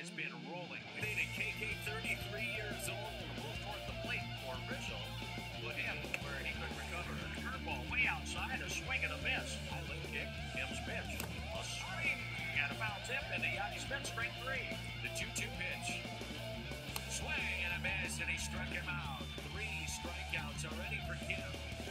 has been rolling. KK, 33 years old, moved toward the plate for Rizzo. Put him where he could recover. Curveball way outside, a swing and a miss. High leg kick, Kim's pitch. A swing and a foul tip into Yanni Smith, strike three. The 2-2 pitch. Swing and a miss, and he struck him out. 3 strikeouts already for Kim.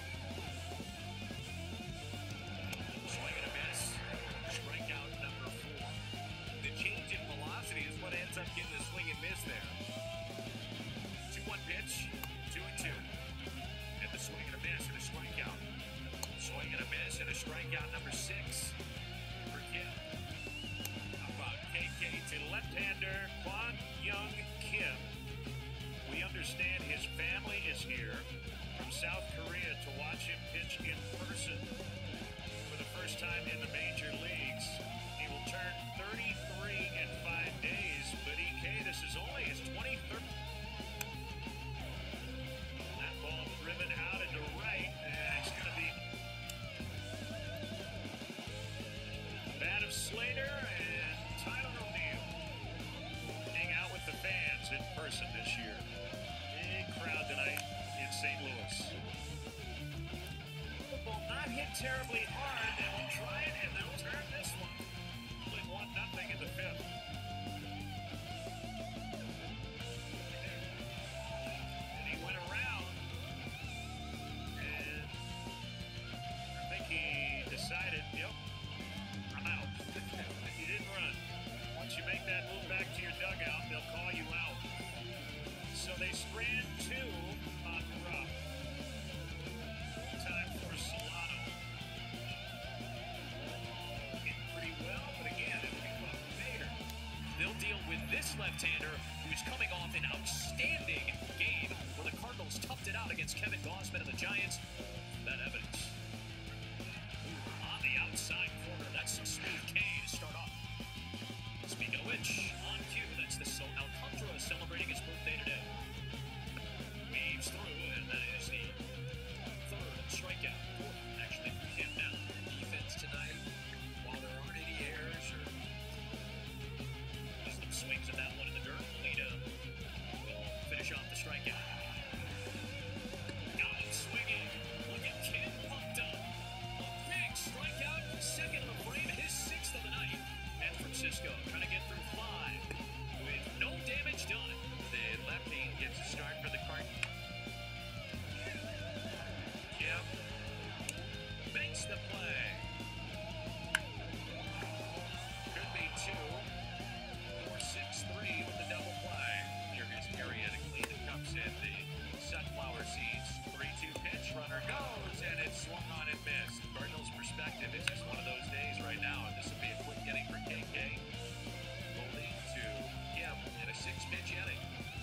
Swing and a miss. Strikeout number 4. The change in velocity is what ends up getting the swing and miss there. 2-1 pitch, 2-2. And the swing and a miss and a strikeout. Swing and a miss and a strikeout number 6 for Kim. How about KK to left-hander Kwang Hyun Kim? We understand his family is here from South Korea to watch him pitch in person for the first time in the major leagues. He will turn 33 in 5 days, but EK, this is only his 23rd. That ball driven out into right, and it's going to be bat of Slater and Tyler O'Neill. Hang out with the fans in person this year. Big crowd tonight in St. Louis. Football not hit terribly hard. They will try it, and they'll turn this one. Only 1-0 in the 5th. And he went around, and I think he decided, yep, I'm out. You didn't run. Once you make that move back to your dugout, they'll call you out. So they strand 2 on Ruff. Time for Solano. Hit pretty well, but again, it'll be caught later. They'll deal with this left-hander who's coming off an outstanding game where the Cardinals toughed it out against Kevin Gausman and the Giants. That evidence. On the outside corner, that's some smooth K to start off. Speaking of which, on cue, that's the Alcantara celebrating his birthday today. Weaves through, and that is the 3rd strikeout. 4th, actually, for him now. Defense tonight, while there aren't any errors or some swings of that one in the dirt, Lita will finish off the strikeout. Got him swinging. Look at Kim pumped up. A big strikeout, 2nd of the frame, his 6th of the night. And Francisco trying to get through 5 with no damage done. The lefty gets a start for the Cardinals. Kim makes the play. Could be 2 or 6-3 with the double play. Here is area to clean the cups in the sunflower seeds. 3-2 pitch, runner goes, and it's swung on and missed. Cardinals' perspective, it's just one of those days right now, and this will be a quick inning for KK. Holding to Kim in a 6-pitch inning.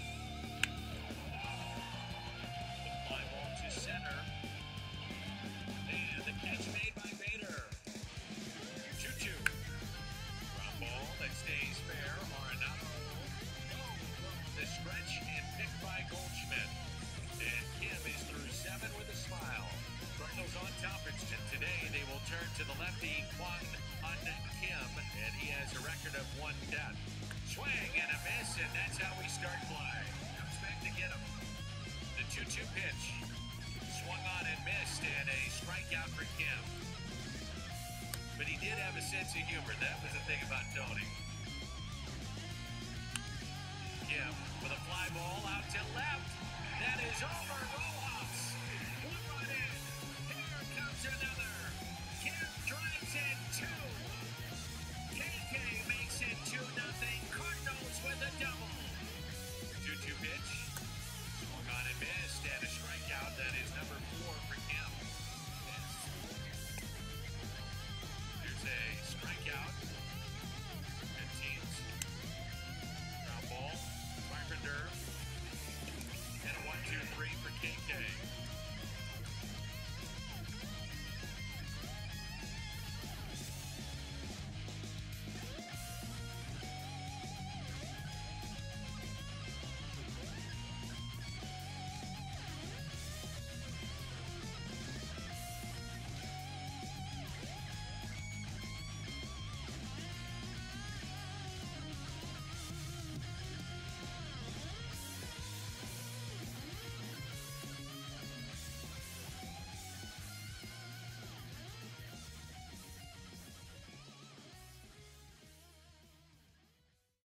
The fly ball to center. And the catch made by Bader. 2-2. Ground ball that stays fair. Arenado goes the stretch and picked by Goldschmidt. And Kim is through 7 with a smile. Cardinals on top. Today they will turn to the lefty Kwang Hyun Kim, and he has a record of 1 death. Swing and a miss, and that's how we start play. Comes back to get him. The 2-2 pitch. Swung on and missed, and a strikeout for Kim. But he did have a sense of humor. That was the thing about Tony. Kim with a fly ball out to left. That is over.